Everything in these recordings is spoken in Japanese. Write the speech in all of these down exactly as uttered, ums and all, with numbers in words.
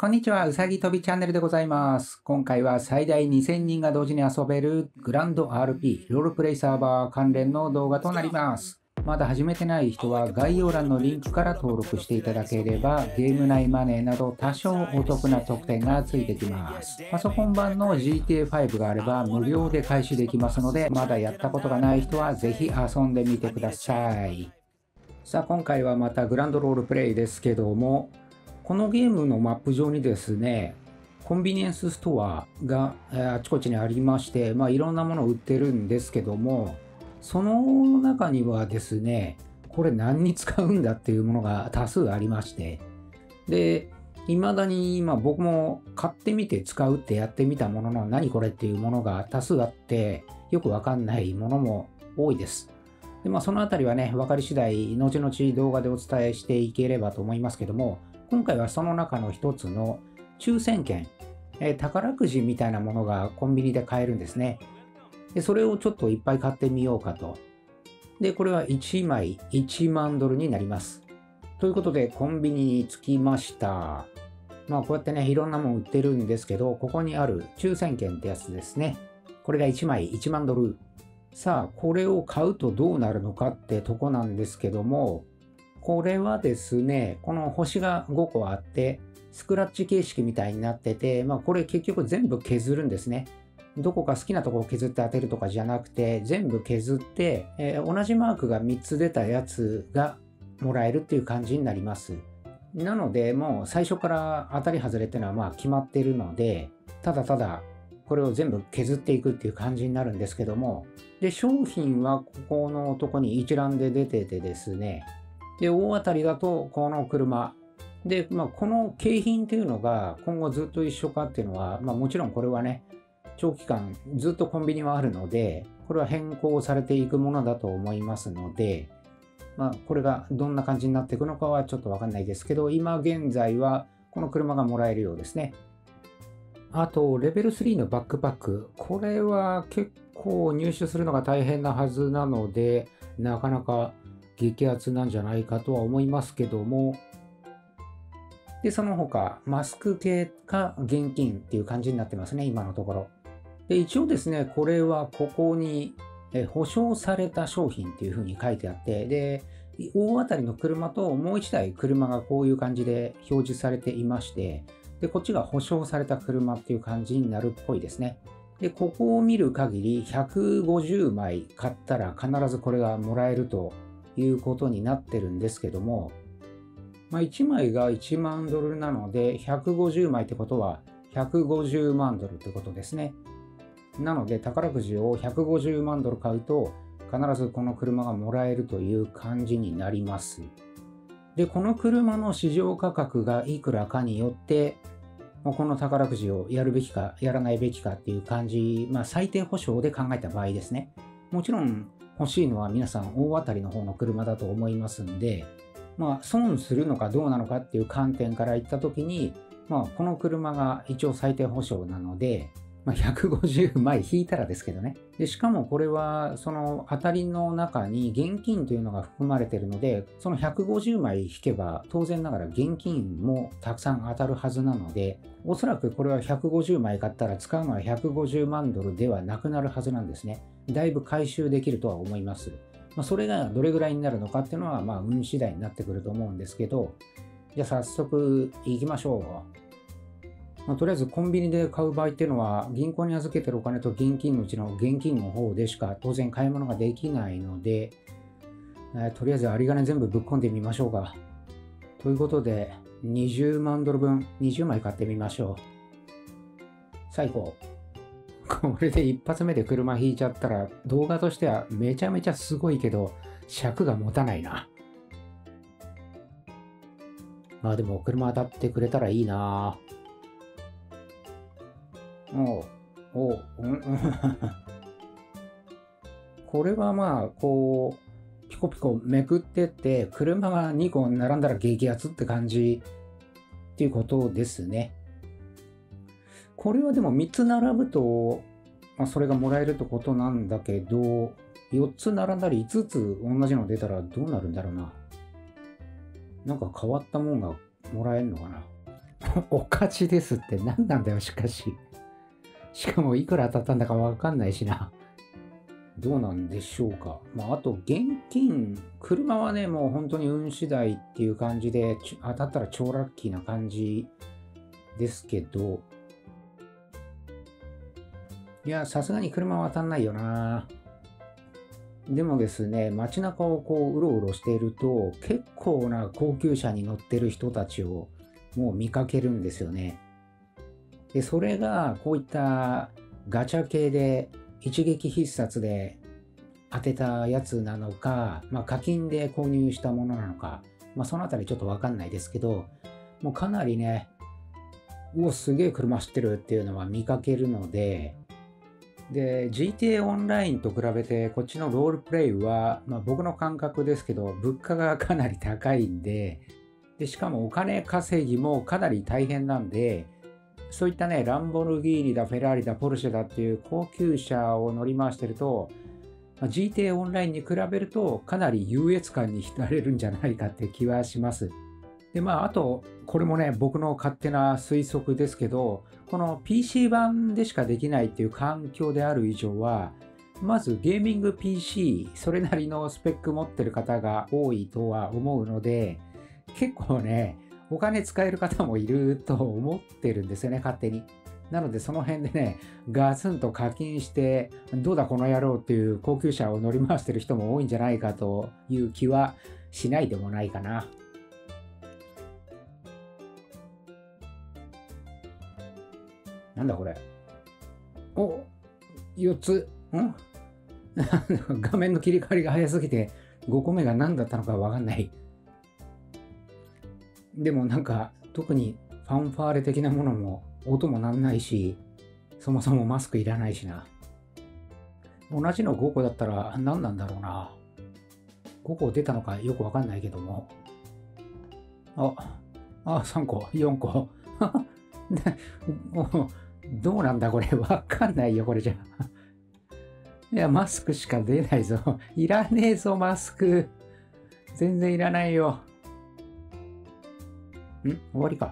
こんにちは、うさぎ跳びチャンネルでございます。今回は最大にせんにんが同時に遊べるグランド アールピー ロールプレイサーバー関連の動画となります。まだ始めてない人は概要欄のリンクから登録していただければゲーム内マネーなど多少お得な特典がついてきます。パソコン版の ジーティーエーファイブ があれば無料で開始できますので、まだやったことがない人はぜひ遊んでみてください。さあ今回はまたグランドロールプレイですけども、このゲームのマップ上にですね、コンビニエンスストアがあちこちにありまして、まあ、いろんなものを売ってるんですけども、その中にはですね、これ何に使うんだっていうものが多数ありまして、で、未だに今僕も買ってみて使うってやってみたものの、何これっていうものが多数あって、よくわかんないものも多いです。で、まあ、そのあたりはね、分かり次第、後々動画でお伝えしていければと思いますけども、今回はその中の一つの抽選券、えー、宝くじみたいなものがコンビニで買えるんですね。で、それをちょっといっぱい買ってみようかと。で、これはいちまいいちまんドルになります。ということで、コンビニに着きました。まあ、こうやってね、いろんなもの売ってるんですけど、ここにある抽選券ってやつですね。これがいちまいいちまんドル。さあ、これを買うとどうなるのかってとこなんですけども、これはですね、この星がごこあって、スクラッチ形式みたいになってて、まあこれ結局全部削るんですね。どこか好きなところを削って当てるとかじゃなくて、全部削って、えー、同じマークがみっつ出たやつがもらえるっていう感じになります。なので、もう最初から当たり外れっていうのはまあ決まってるので、ただただこれを全部削っていくっていう感じになるんですけども、で、商品はここのとこに一覧で出ててですね、で、大当たりだとこの車。で、まあ、この景品っていうのが今後ずっと一緒かっていうのは、まあ、もちろんこれはね、長期間ずっとコンビニはあるので、これは変更されていくものだと思いますので、まあ、これがどんな感じになっていくのかはちょっとわかんないですけど、今現在はこの車がもらえるようですね。あと、レベルスリーのバックパック。これは結構入手するのが大変なはずなので、なかなか激アツなんじゃないかとは思いますけども、で、その他、マスク系か現金っていう感じになってますね、今のところ。で、一応ですね、これはここにえ保証された商品っていうふうに書いてあって、で、大当たりの車ともう一台車がこういう感じで表示されていまして、で、こっちが保証された車っていう感じになるっぽいですね。で、ここを見る限りひゃくごじゅうまい買ったら必ずこれがもらえるということになってるんですけども、まあ、いちまいがいちまんドルなのでひゃくごじゅうまいってことはひゃくごじゅうまんドルってことですね。なので宝くじをひゃくごじゅうまんドル買うと必ずこの車がもらえるという感じになります。で、この車の市場価格がいくらかによってこの宝くじをやるべきかやらないべきかっていう感じ、まあ最低保証で考えた場合ですね。もちろん欲しいのは皆さん大当たりの方の車だと思いますんで、まあ損するのかどうなのかっていう観点から言ったときに、まあこの車が一応最低保証なので、まあ、ひゃくごじゅうまい引いたらですけどね。で、しかもこれはその当たりの中に現金というのが含まれているので、そのひゃくごじゅうまい引けば当然ながら現金もたくさん当たるはずなので、おそらくこれはひゃくごじゅうまい買ったら使うのはひゃくごじゅうまんドルではなくなるはずなんですね。だいぶ回収できるとは思います。まあ、それがどれぐらいになるのかっていうのはまあ運次第になってくると思うんですけど、じゃあ早速行きましょう。まあ、とりあえずコンビニで買う場合っていうのは銀行に預けてるお金と現金のうちの現金の方でしか当然買い物ができないので、えー、とりあえず有り金全部ぶっ込んでみましょうか。ということでにじゅうまんドルぶんにじゅうまい買ってみましょう。最高。これで一発目で車引いちゃったら動画としてはめちゃめちゃすごいけど尺が持たないな。まあでも車当たってくれたらいいな。おうおううんうんこれはまあこうピコピコめくってって車がにこ並んだら激アツって感じっていうことですね。これはでもみっつ並ぶと、まあ、それがもらえるってことなんだけど、よっつ並んだりいつつ同じの出たらどうなるんだろうな。なんか変わったもんがもらえるのかな。 お勝ちですって何なんだよ、しかし。しかもいくら当たったんだかわかんないしな。どうなんでしょうか。まあ、あと現金、車はね、もう本当に運次第っていう感じで、当たったら超ラッキーな感じですけど、いや、さすがに車は当たんないよな。でもですね、街中をこう、うろうろしていると、結構な高級車に乗ってる人たちをもう見かけるんですよね。で、それがこういったガチャ系で一撃必殺で当てたやつなのか、まあ、課金で購入したものなのか、まあ、そのあたりちょっとわかんないですけど、もうかなりね、うお、すげえ車走ってるっていうのは見かけるので、で、ジーティーエー オンラインと比べて、こっちのロールプレイは、まあ、僕の感覚ですけど、物価がかなり高いんで、で、しかもお金稼ぎもかなり大変なんで、そういったね、ランボルギーニだ、フェラーリだ、ポルシェだっていう高級車を乗り回してると、まあ、ジーティーエー オンラインに比べるとかなり優越感に浸れるんじゃないかって気はします。で、まあ、あと、これもね、僕の勝手な推測ですけど、この ピーシー 版でしかできないっていう環境である以上は、まずゲーミング ピーシー、それなりのスペック持ってる方が多いとは思うので、結構ね、お金使える方もいると思ってるんですよね、勝手に。なのでその辺でね、ガツンと課金して、どうだこの野郎っていう高級車を乗り回してる人も多いんじゃないかという気はしないでもないかな。なんだこれ。お、よっつ。ん画面の切り替わりが早すぎてごこめが何だったのかわかんない。でもなんか特にファンファーレ的なものも音もなんないし、そもそもマスクいらないしな。同じのごこだったら何なんだろうな。ごこ出たのかよくわかんないけども。あ、あ、さんこ、よんこ。どうなんだこれ。わかんないよ、これじゃ。いや、マスクしか出ないぞ。いらねえぞ、マスク。全然いらないよ。ん終わりか。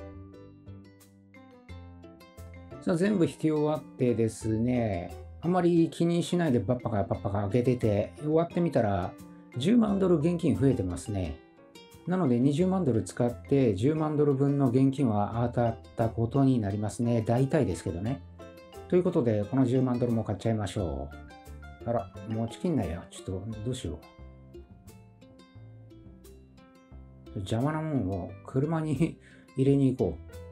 さあ、全部引き終わってですね、あんまり気にしないでパッパカパッパカ開けてて、終わってみたらじゅうまんドル現金増えてますね。なのでにじゅうまんドル使ってじゅうまんドル分の現金は当たったことになりますね。大体ですけどね。ということで、このじゅうまんドルも買っちゃいましょう。あら、持ちきんないよ。ちょっと、どうしよう。邪魔なもんを車に入れに行こう。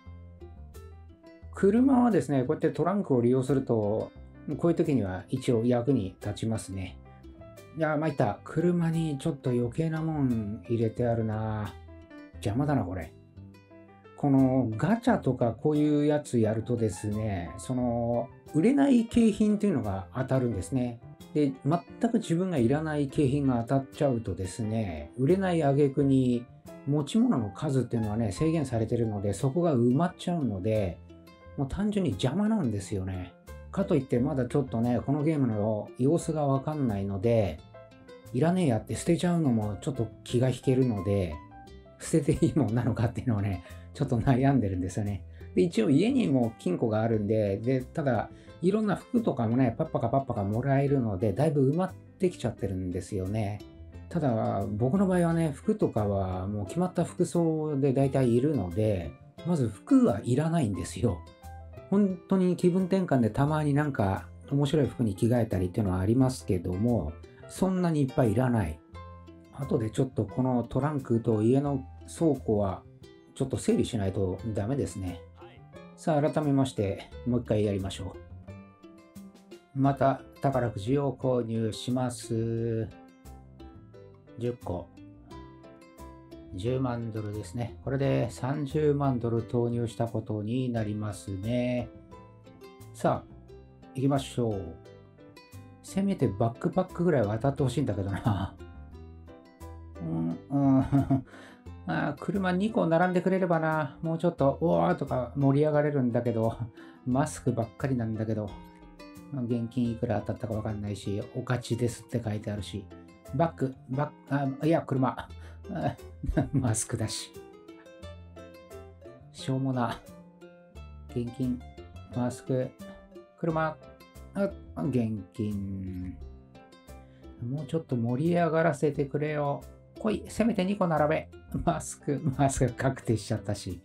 車はですね、こうやってトランクを利用すると、こういう時には一応役に立ちますね。いや、参った。車にちょっと余計なもん入れてあるな。邪魔だな、これ。このガチャとかこういうやつやるとですね、その、売れない景品というのが当たるんですね。で、全く自分がいらない景品が当たっちゃうとですね、売れない挙句に持ち物の数っていうのはね、制限されてるので、そこが埋まっちゃうので、もう単純に邪魔なんですよね。かといってまだちょっとね、このゲームの様子がわかんないので、いらねえやって捨てちゃうのもちょっと気が引けるので、捨てていいもんなのかっていうのをね、ちょっと悩んでるんですよね。で、一応家にも金庫があるんで、で、ただ、いろんな服とかもね、パッパカパッパカもらえるので、だいぶ埋まってきちゃってるんですよね。ただ、僕の場合はね、服とかはもう決まった服装で大体いるので、まず服はいらないんですよ。本当に気分転換でたまになんか面白い服に着替えたりっていうのはありますけども、そんなにいっぱいいらない。後でちょっとこのトランクと家の倉庫はちょっと整理しないとダメですね。さあ改めましてもう一回やりましょう。また宝くじを購入します。じゅっこ。じゅうまんドルですね。これでさんじゅうまんドル投入したことになりますね。さあ、行きましょう。せめてバックパックぐらいは当たってほしいんだけどな。うん、うんあ、車にこ並んでくれればな、もうちょっと、おーとか盛り上がれるんだけど、マスクばっかりなんだけど、現金いくら当たったかわかんないし、お勝ちですって書いてあるし、バック、バック、あいや、車。マスクだし。 しょうもな。現金、マスク、車、あ、現金。もうちょっと盛り上がらせてくれよ。来い、せめてにこ並べ。マスク、マスク確定しちゃったし。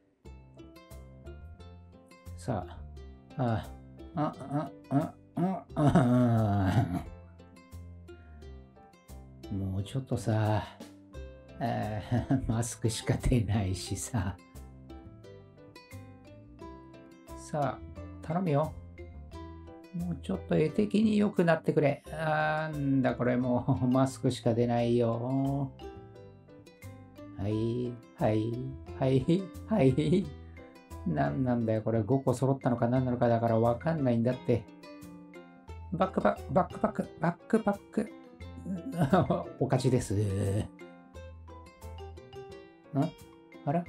さあ、あ、あ、あ、あ、あ、あ、もうちょっとさ、マスクしか出ないしさ。さあ、頼むよ。もうちょっと絵的に良くなってくれ。あーんだ、これもうマスクしか出ないよ。はい、はい、はい、はい。なんなんだよ、これごこ揃ったのか何なのかだからわかんないんだって。バックパック、バックパック、バックパック。お勝ちです。んあら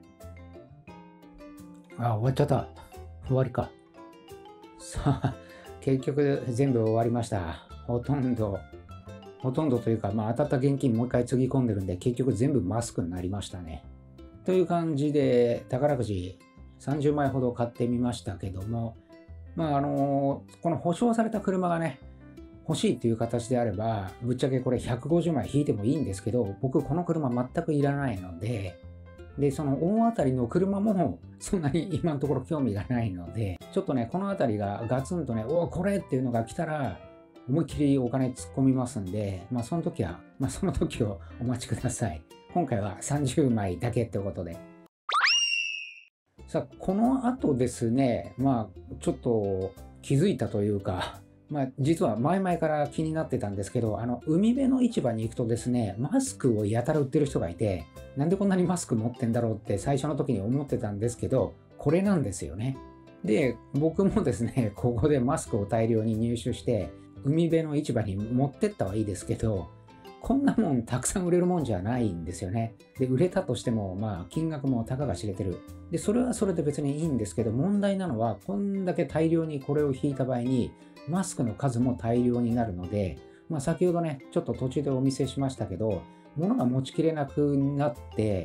あ、終わっちゃった。終わりか。さあ、結局全部終わりました。ほとんど、ほとんどというか、まあ当たった現金もう一回つぎ込んでるんで、結局全部マスクになりましたね。という感じで、宝くじさんじゅうまいほど買ってみましたけども、まああの、この保証された車がね、欲しいっていう形であれば、ぶっちゃけこれひゃくごじゅうまい引いてもいいんですけど、僕この車全くいらないので、で、その大当たりの車もそんなに今のところ興味がないので、ちょっとね、この辺りがガツンとね、おお、これっていうのが来たら、思いっきりお金突っ込みますんで、まあその時は、まあその時をお待ちください。今回はさんじゅうまいだけってことで。さあ、この後ですね、まあちょっと気づいたというか、まあ実は前々から気になってたんですけど、あの海辺の市場に行くとですね、マスクをやたら売ってる人がいて、なんでこんなにマスク持ってんだろうって最初の時に思ってたんですけど、これなんですよね。で、僕もですね、ここでマスクを大量に入手して、海辺の市場に持ってったはいいですけど、こんなもんたくさん売れるもんじゃないんですよね。で、売れたとしても、まあ、金額もたかが知れてる。で、それはそれで別にいいんですけど、問題なのは、こんだけ大量にこれを引いた場合に、マスクの数も大量になるので、まあ、先ほどね、ちょっと途中でお見せしましたけど、物が持ちきれなくなって、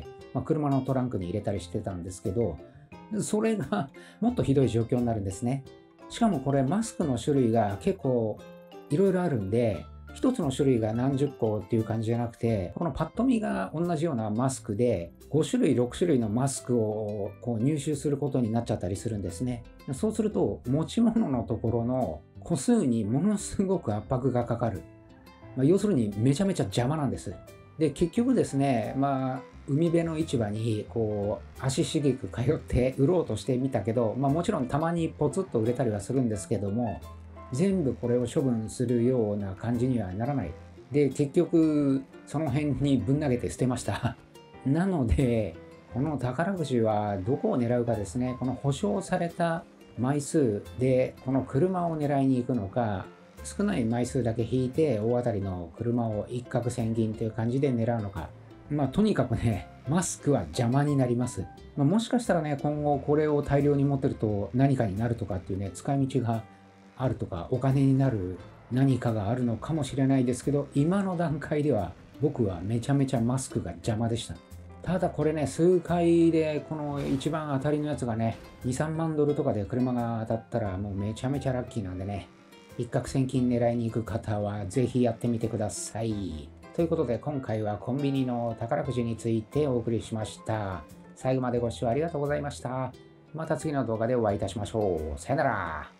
まあ、車のトランクに入れたりしてたんですけど、それがもっとひどい状況になるんですね。しかもこれマスクの種類が結構いろいろあるんで、一つの種類が何十個っていう感じじゃなくて、このパッと見が同じようなマスクでご種類ろく種類のマスクをこう入手することになっちゃったりするんですね。そうすると持ち物のところの個数にものすごく圧迫がかかる。まあ、要するにめちゃめちゃ邪魔なんです。で、結局ですね、まあ海辺の市場にこう足しげく通って売ろうとしてみたけど、まあ、もちろんたまにポツッと売れたりはするんですけども、全部これを処分するような感じにはならない。で、結局その辺にぶん投げて捨てました。なのでこの宝くじはどこを狙うかですね。この保証された枚数でこの車を狙いに行くのか、少ない枚数だけ引いて大当たりの車を一攫千金という感じで狙うのか。まあとにかくね、マスクは邪魔になります。まあ、もしかしたらね、今後これを大量に持ってると何かになるとかっていうね、使い道があるとか、お金になる何かがあるのかもしれないですけど、今の段階では僕はめちゃめちゃマスクが邪魔でした。ただこれね、数回でこの一番当たりのやつがね、に、さんまんドルとかで車が当たったらもうめちゃめちゃラッキーなんでね、一攫千金狙いに行く方はぜひやってみてください。ということで今回はコンビニの宝くじについてお送りしました。最後までご視聴ありがとうございました。また次の動画でお会いいたしましょう。さよなら。